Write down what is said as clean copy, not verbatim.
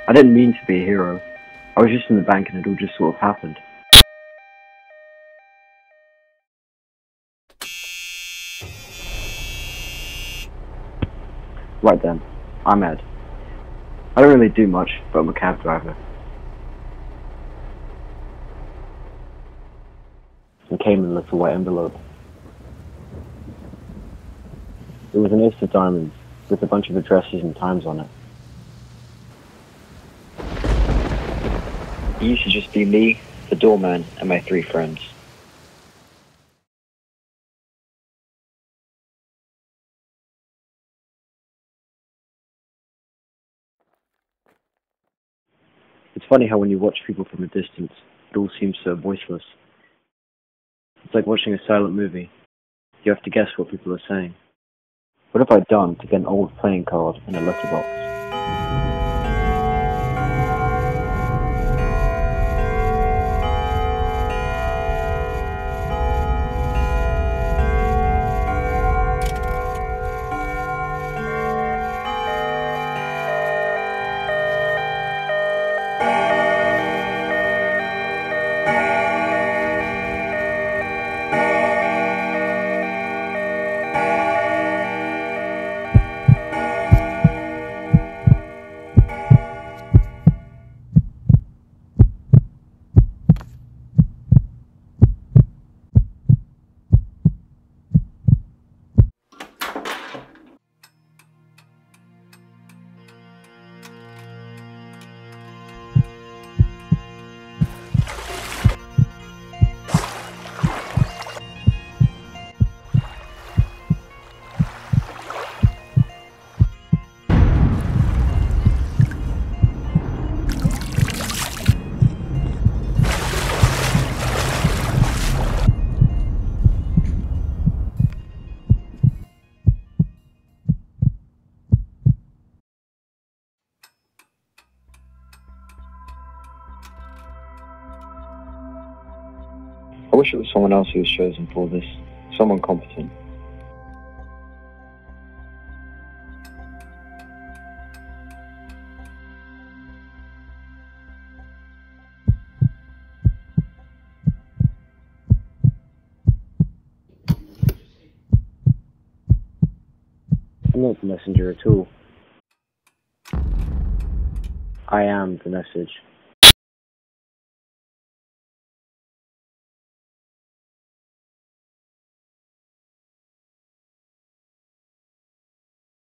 I didn't mean to be a hero. I was just in the bank and it all just sort of happened. Right then, I'm Ed. I don't really do much, but I'm a cab driver. And came in a little white envelope. It was an ace of diamonds, with a bunch of addresses and times on it. It used to just be me, the doorman, and my 3 friends. It's funny how when you watch people from a distance, it all seems so voiceless. It's like watching a silent movie. You have to guess what people are saying. What have I done to get an old playing card in a letterbox? I wish it was someone else who was chosen for this. Someone competent. I'm not the messenger at all. I am the message.